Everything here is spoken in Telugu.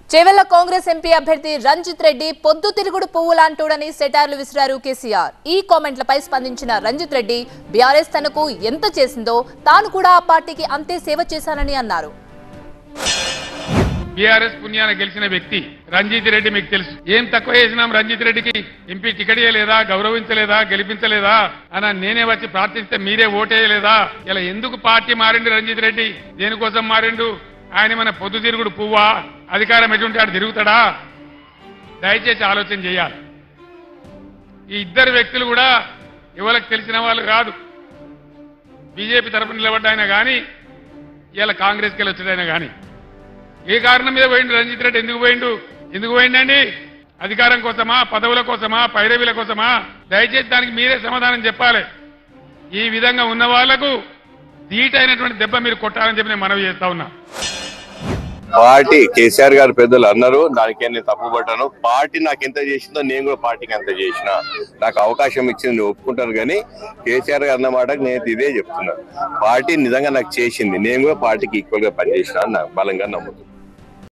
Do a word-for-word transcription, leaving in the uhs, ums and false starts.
చేవెళ్ల కాంగ్రెస్ ఎంపీ అభ్యర్థి రంజిత్ రెడ్డి పొద్దు తిరుగుడు పువ్వులాంటోడని సెటార్లు విసిరారు కేసీఆర్. ఈ కామెంట్లపై స్పందించిన రంజిత్ రెడ్డి బీఆర్ఎస్ తనకు ఎంత చేసిందో తాను కూడా ఆ పార్టీకి అంతే సేవ చేశానని అన్నారు. బీఆర్ఎస్ పుణ్యాన గెలిచిన వ్యక్తి రంజిత్ రెడ్డి మీకు తెలుసు. ఏం తక్కువ చేసినాం రంజిత్ రెడ్డికి? ఎంపీ టికెట్ ఇవ్వలేదా, గౌరవించలేదా, గెలిపించలేదా అని నేనే వచ్చి ప్రార్థిస్తే మీరే ఓటేయలేదా? ఇలా ఎందుకు పార్టీ మారిండు రంజిత్ రెడ్డి? దేనికోసం మారిండు? ఆయన మన పొద్దు తిరుగుడు పువ్వా? అధికారం ఎటువంటి ఆడు తిరుగుతాడా? దయచేసి ఆలోచన చేయాలి. ఈ ఇద్దరు వ్యక్తులు కూడా ఎవరికి తెలిసిన వాళ్ళు కాదు. బీజేపీ తరఫున నిలబడ్డాయినా కానీ ఇలా కాంగ్రెస్కి వెళ్ళి వచ్చాడైనా కానీ ఏ కారణం మీద పోయిండు రంజిత్ రెడ్డి? ఎందుకు పోయిండు? ఎందుకు పోయిండండి? అధికారం కోసమా, పదవుల కోసమా, పైరవీల కోసమా? దయచేసి దానికి మీరే సమాధానం చెప్పాలి. ఈ విధంగా ఉన్న వాళ్లకు ధీటైనటువంటి దెబ్బ మీరు కొట్టాలని చెప్పి నేను మనవి చేస్తా ఉన్నా. పార్టీ కేసీఆర్ గారు పెద్దలు అన్నారు, దానికే నేను తప్పుపడ్డాను. పార్టీ నాకు ఎంత చేసిందో నేను కూడా పార్టీకి ఎంత చేసిన. నాకు అవకాశం ఇచ్చింది ఒప్పుకుంటాను, కానీ కేసీఆర్ గారు అన్న మాటకు నేను ఇదే చెప్తున్నాను. పార్టీ నిజంగా నాకు చేసింది, నేను కూడా పార్టీకి ఈక్వల్ గా పనిచేసిన నాకు బలంగా నమ్ముతున్నాను.